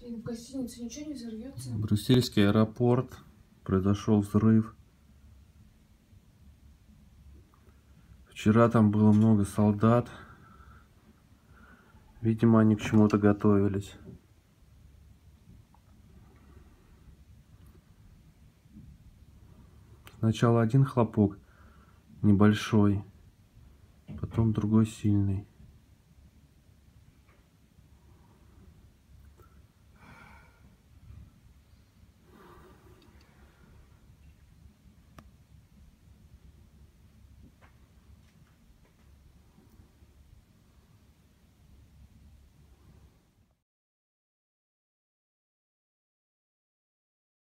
И в гостинице ничего не взорвется? Брюссельский аэропорт. Произошел взрыв. Вчера там было много солдат. Видимо, они к чему-то готовились. Сначала один хлопок небольшой, потом другой сильный.